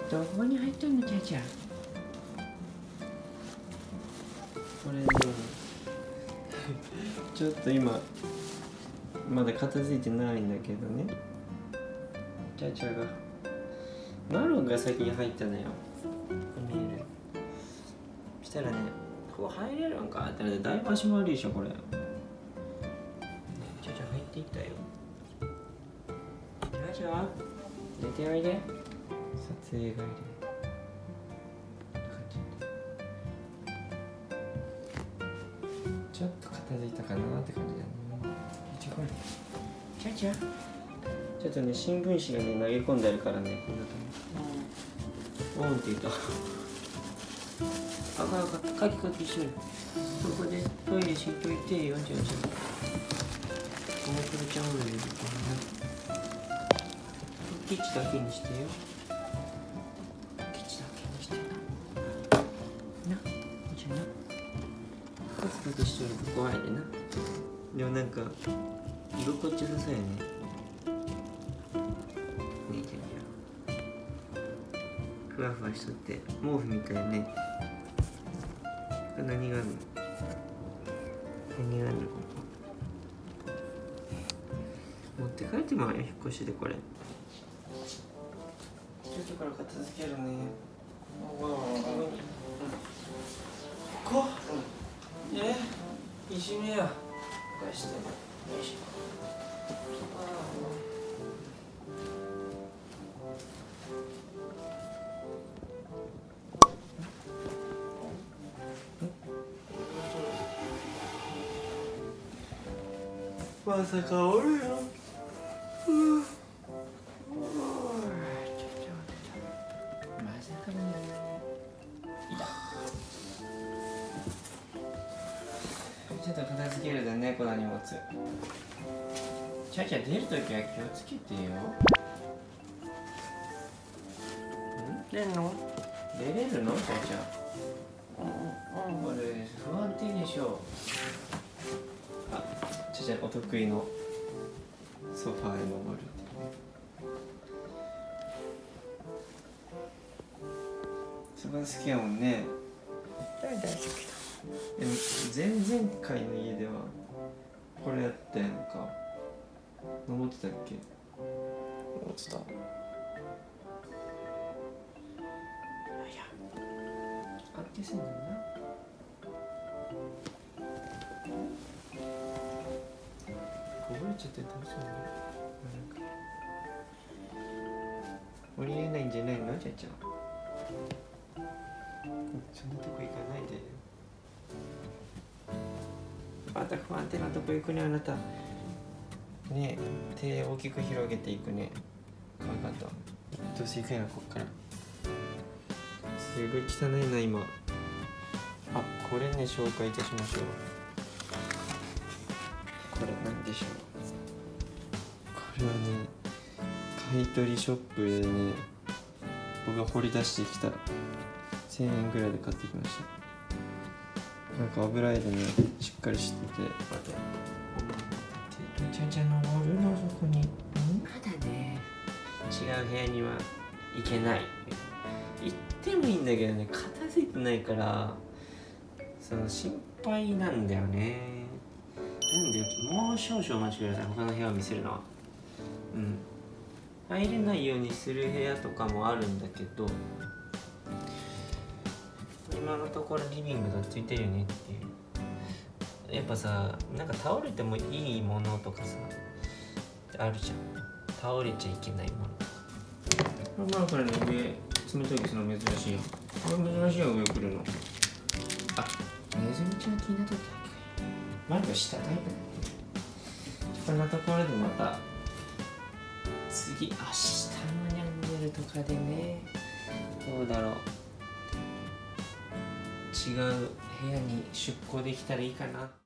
どこに入ったのちゃちゃ。これねちょっと今まだ片付いてないんだけどね、ちゃちゃがマロンが先に入ったのよ。見える？したらね、ここ入れるんかってね、だいぶ足回りでしょこれ。ちゃちゃ入っていったよ。ちゃちゃ出ておいで。撮影帰りちょっと片付いたかなって感じだね。ちゃちゃちょっとね、新聞紙がね投げ込んであるからね、こんな感じ。オンって言った。あかんあかん、カキカキしとる。そこでトイレしといてよ、ちゃちゃ。おもくろちゃんの入れるからね。キッチだけにしてよ。キッチだけにしてな。な、じゃな。カキカキしとると怖いでな。でもなんか居心地よさそうやね。ねえ、ちゃんちゃん。ふわふわしとって毛布みたいね。何があるの？何があるの？持って帰ってもらうよ、引っ越しでこれ。ちょっとから片付けるね。ここ、いじめや。返して。よいしょ。まさかおるよ。まさかだね。いた。ちょっと片付けるでね、この荷物。ちゃちゃ出るときは気をつけてよ。出んの？出れるの？ちゃちゃ。これ不安定でしょ。あ、ちゃちゃお得意のソファーへ登る。そこ好きやもんね。 大好きだ。 でも前々回の家ではこれやったやんか。登ってたっけ？ 登ってた。 安定せんねんな。こぼれちゃってどうするの？降りれないんじゃないの、ちゃちゃ。そんなとこ行かないで。また不安定なとこ行くね、あなた。ねえ、手大きく広げていくね。かわいかった。どうせ行くやん、こっから。すごい汚いな、今。あ、これね、紹介いたしましょう。これなんでしょう。これはね、買い取りショップでね、僕が掘り出してきた1000円ぐらいで買ってきました。なんか油絵でね、しっかりしてて、待って、ちゃんちゃん登るの、そこに。まだね、違う部屋には行けない。行ってもいいんだけどね、片付いてないから、その心配なんだよね。なんで、もう少々お待ちください。他の部屋を見せるのは。うん。入れないようにする部屋とかもあるんだけど、今のところリビングがついてるよねっていう。やっぱさ、なんか倒れてもいいものとかさ、あるじゃん。倒れちゃいけないもの。まあこれね、上、冷たいするの珍しいよ。これ珍しいよ、上来るの。あ、ネズミちゃん気になっとったっけ。まだ下タイプだね。こんなところでまた、次、明日のニャンネルとかでね、どうだろう。違う部屋に出向できたらいいかな。